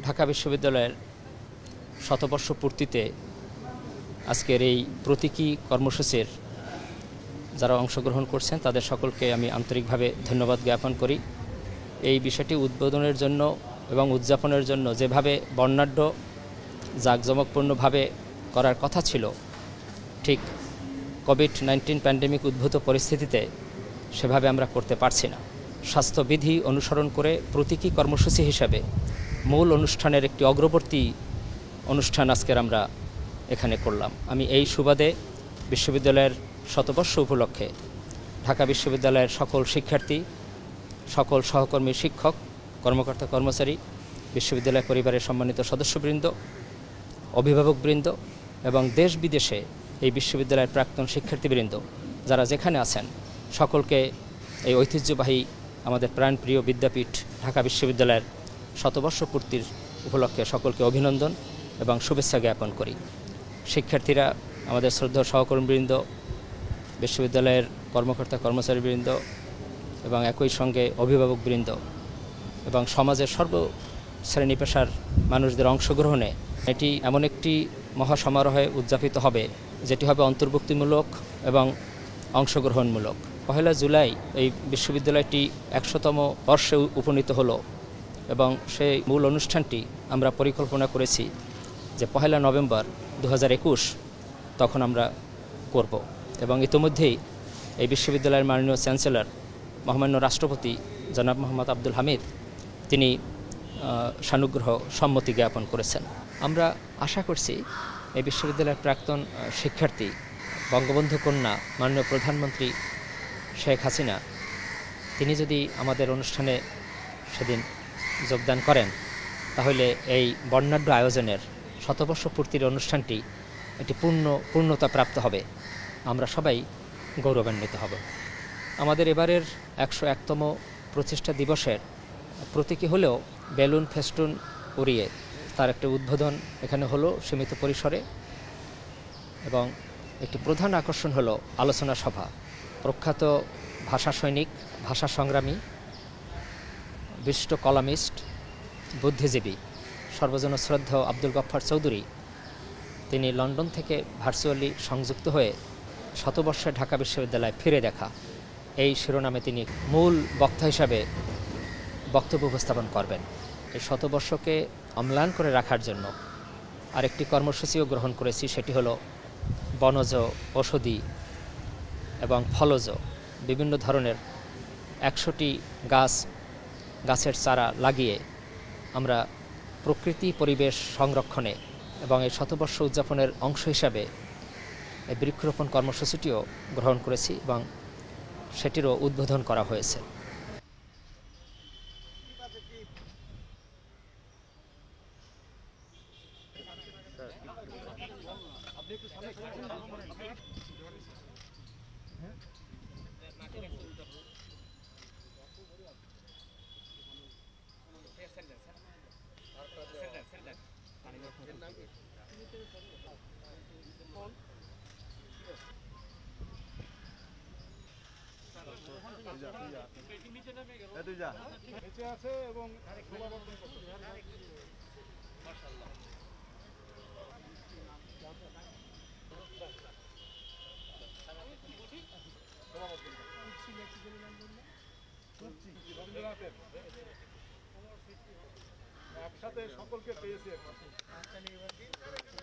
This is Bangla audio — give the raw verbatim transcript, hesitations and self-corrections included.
ঢাকা বিশ্ববিদ্যালয়ের শতবর্ষ পূর্তিতে আজকের এই প্রতীকী কর্মসূচির যারা অংশগ্রহণ করছেন তাদের সকলকে আমি আন্তরিকভাবে ধন্যবাদ জ্ঞাপন করি। এই বিষয়টি উদ্বোধনের জন্য এবং উদযাপনের জন্য যেভাবে বর্ণাঢ্য জাঁকজমকপূর্ণভাবে করার কথা ছিল, ঠিক কোভিড নাইন্টিন প্যান্ডেমিক উদ্ভূত পরিস্থিতিতে সেভাবে আমরা করতে পারছি না। স্বাস্থ্যবিধি অনুসরণ করে প্রতীকী কর্মসূচি হিসাবে মূল অনুষ্ঠানের একটি অগ্রবর্তী অনুষ্ঠান আজকের আমরা এখানে করলাম। আমি এই সুবাদে বিশ্ববিদ্যালয়ের শতবর্ষ উপলক্ষে ঢাকা বিশ্ববিদ্যালয়ের সকল শিক্ষার্থী, সকল সহকর্মী, শিক্ষক, কর্মকর্তা, কর্মচারী, বিশ্ববিদ্যালয় পরিবারের সম্মানিত সদস্যবৃন্দ, অভিভাবকবৃন্দ এবং দেশ বিদেশে এই বিশ্ববিদ্যালয়ের প্রাক্তন শিক্ষার্থীবৃন্দ যারা যেখানে আছেন সকলকে এই ঐতিহ্যবাহী আমাদের প্রাণপ্রিয় বিদ্যাপীঠ ঢাকা বিশ্ববিদ্যালয়ের শতবর্ষ পূর্তির উপলক্ষে সকলকে অভিনন্দন এবং শুভেচ্ছা জ্ঞাপন করি। শিক্ষার্থীরা, আমাদের শ্রদ্ধেয় সহকর্মীবৃন্দ, বিশ্ববিদ্যালয়ের কর্মকর্তা কর্মচারীবৃন্দ এবং একই সঙ্গে অভিভাবকবৃন্দ এবং সমাজের সর্ব শ্রেণী পেশার মানুষদের অংশগ্রহণে এটি এমন একটি মহাসমারোহে উদযাপিত হবে যেটি হবে অন্তর্ভুক্তিমূলক এবং অংশগ্রহণমূলক। পহেলা জুলাই এই বিশ্ববিদ্যালয়টি একশোতম বর্ষে উপনীত হলো এবং সেই মূল অনুষ্ঠানটি আমরা পরিকল্পনা করেছি যে পহেলা নভেম্বর দু হাজার একুশ তখন আমরা করব এবং ইতিমধ্যেই এই বিশ্ববিদ্যালয়ের মাননীয় চ্যান্সেলর মহামান্য রাষ্ট্রপতি জনাব মোহাম্মদ আব্দুল হামিদ তিনি সানুগ্রহ সম্মতি জ্ঞাপন করেছেন। আমরা আশা করছি এই বিশ্ববিদ্যালয়ের প্রাক্তন শিক্ষার্থী, বঙ্গবন্ধু কন্যা মাননীয় প্রধানমন্ত্রী শেখ হাসিনা তিনি যদি আমাদের অনুষ্ঠানে সেদিন যোগদান করেন তাহলে এই বর্ণাঢ্য আয়োজনের শতবর্ষ পূর্তির অনুষ্ঠানটি একটি পূর্ণ পূর্ণতা প্রাপ্ত হবে। আমরা সবাই গৌরবান্বিত হব। আমাদের এবারের একশো একতম প্রতিষ্ঠা দিবসের প্রতীকী হলেও বেলুন ফেস্টুন উড়িয়ে তার একটি উদ্বোধন এখানে হলো সীমিত পরিসরে এবং একটি প্রধান আকর্ষণ হলো আলোচনা সভা। প্রখ্যাত ভাষা সৈনিক, ভাষা সংগ্রামী, বিশিষ্ট কলামিস্ট, বুদ্ধিজীবী, সর্বজন শ্রদ্ধেয় আব্দুল গফফার চৌধুরী তিনি লন্ডন থেকে ভার্চুয়ালি সংযুক্ত হয়ে শতবর্ষে ঢাকা বিশ্ববিদ্যালয় ফিরে দেখা এই শিরোনামে তিনি মূল বক্তা হিসাবে বক্তব্য উপস্থাপন করবেন। এই শতবর্ষকে অম্লান করে রাখার জন্য আরেকটি কর্মসূচিও গ্রহণ করেছি, সেটি হলো বনজ, ঔষধি এবং ফলজ বিভিন্ন ধরনের একশোটি গাছ গাছের চারা লাগিয়ে আমরা প্রকৃতি পরিবেশ সংরক্ষণে এবং এই শতবর্ষ উদযাপনের অংশ হিসাবে এই বৃক্ষরোপণ কর্মসূচিটিও গ্রহণ করেছি এবং সেটিরও উদ্বোধন করা হয়েছে। একসাথে সকলকে পেয়েছি।